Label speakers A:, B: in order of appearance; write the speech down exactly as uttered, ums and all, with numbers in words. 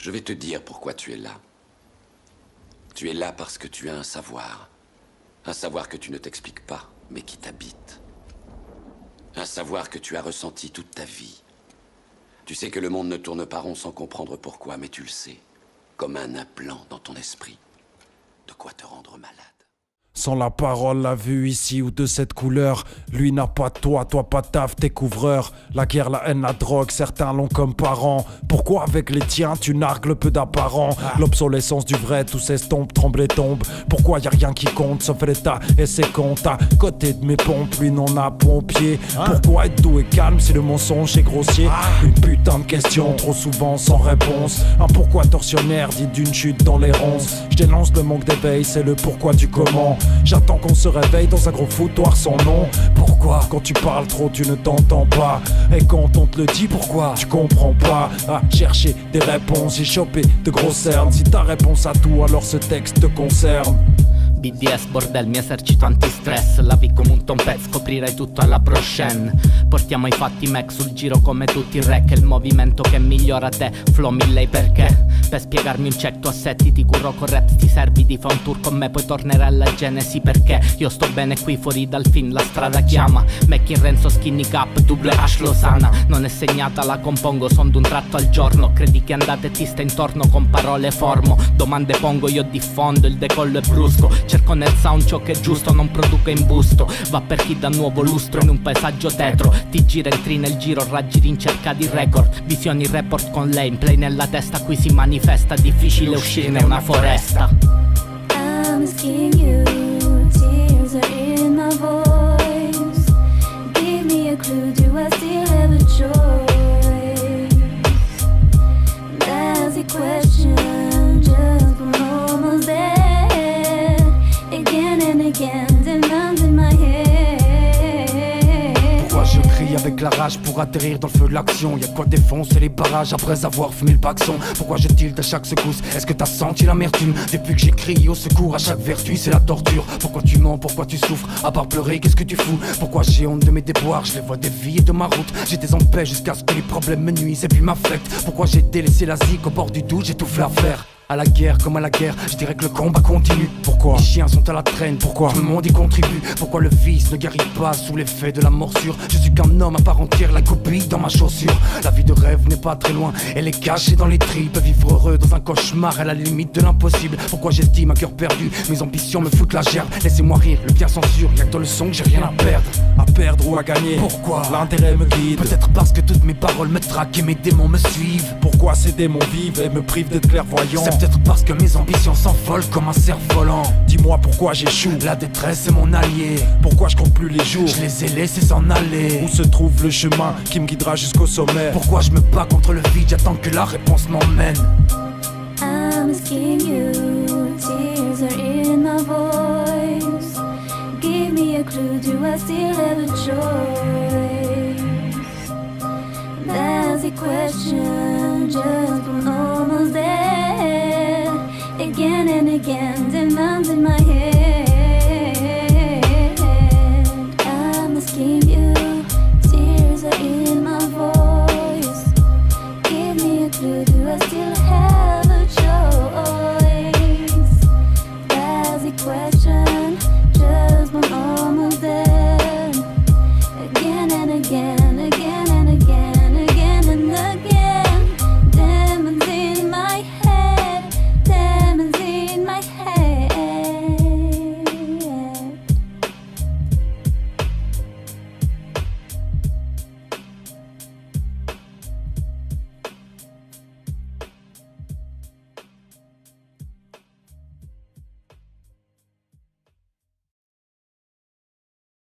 A: Je vais te dire pourquoi tu es là. Tu es là parce que tu as un savoir. Un savoir que tu ne t'expliques pas, mais qui t'habite. Un savoir que tu as ressenti toute ta vie. Tu sais que le monde ne tourne pas rond sans comprendre pourquoi, mais tu le sais. Comme un implant dans ton esprit. De quoi te rendre malade.
B: Sans la parole, la vue ici ou de cette couleur. Lui n'a pas de toi, toi pas taf, t'es couvreur. La guerre, la haine, la drogue, certains l'ont comme parents. Pourquoi avec les tiens tu nargues le peu d'apparent? L'obsolescence du vrai, tout s'estompe, tremble et tombe. Pourquoi y a rien qui compte sauf l'état et ses comptes? À côté de mes pompes, lui n'en a pompier. Pourquoi être doux et calme si le mensonge est grossier? Une putain de question, trop souvent sans réponse. Un pourquoi tortionnaire dit d'une chute dans les ronces. Je dénonce le manque d'éveil, c'est le pourquoi du comment. J'attends qu'on se réveille dans un gros foutoir sans nom. Pourquoi? Quand tu parles trop tu ne t'entends pas. Et quand on te le dit pourquoi? Tu comprends pas. À chercher des réponses, j'ai chopé de gros cernes. Si ta réponse à tout alors ce texte te concerne.
C: B D S bordel, mi esercito antistress. La vi come un tompet, scoprirai tutto alla prochaine. Portiamo i fatti Mac sul giro come tutti i rec. Il movimento che migliora te, flow millei perché? Per spiegarmi un certo assetti ti curro con rap. Ti servi di fa un tour con me, poi tornerai alla genesi. Perché io sto bene qui fuori dal film, la strada chiama. Mac in Renzo skinny cap, double H lo sana. Non è segnata, la compongo, son d'un tratto al giorno. Credi che andate e ti sta intorno con parole formo. Domande pongo, io diffondo, il decollo è brusco. Cerco nel sound ciò che è giusto, non produco in busto. Va per chi dà nuovo lustro in un paesaggio tetro. Ti gira, entri nel giro, raggiri in cerca di record. Visioni report con gameplay nella testa, qui si manifesta. Difficile uscirne una foresta.
D: I'm asking you, tears are in my voice. Give me a clue, do I still have a choice? That's a question, just one almost there. Again and again, demands in my head.
B: Pourquoi je crie avec la rage pour atterrir dans le feu de l'action? Y'a de quoi défoncer les barrages après avoir fumé le paxon. Pourquoi je tilte à chaque secousse? Est-ce que t'as senti l'amertume? Depuis que j'écris au secours, à chaque vertu c'est la torture. Pourquoi tu mens? Pourquoi tu souffres? À part pleurer, qu'est-ce que tu fous? Pourquoi j'ai honte de mes déboires? Je les vois dévier de ma route. J'étais en paix jusqu'à ce que les problèmes me nuisent et puis m'affectent. Pourquoi j'ai délaissé la zik au bord du doute? J'étouffe l'affaire. À la guerre comme à la guerre, je dirais que le combat continue. Pourquoi? Les chiens sont à la traîne, pourquoi? Tout le monde y contribue. Pourquoi le vice ne guérit pas sous l'effet de la morsure? Je suis qu'un homme à part entière, la copie dans ma chaussure. La vie de rêve n'est pas très loin, elle est cachée dans les tripes. Vivre heureux dans un cauchemar à la limite de l'impossible. Pourquoi j'estime un cœur perdu? Mes ambitions me foutent la gerbe. Laissez-moi rire, le bien censure, y'a que dans le son que j'ai rien à perdre. À perdre ou à gagner? Pourquoi? L'intérêt me guide. Peut-être parce que toutes mes paroles me traquent et mes démons me suivent. Pourquoi ces démons vivent et me privent d'être clairvoyant? C'est peut-être parce que mes ambitions s'envolent comme un cerf-volant. Dis-moi pourquoi j'échoue? La détresse est mon allié. Pourquoi je compte plus les jours? Je les ai laissés s'en aller. Où se trouve le chemin qui me guidera jusqu'au sommet? Pourquoi je me bats contre le vide? J'attends que la réponse m'emmène.
D: I'm asking you, tears are in my voice. Give me a clue, do I still have a choice? That's a question, just one almost there. Again and again, demands in my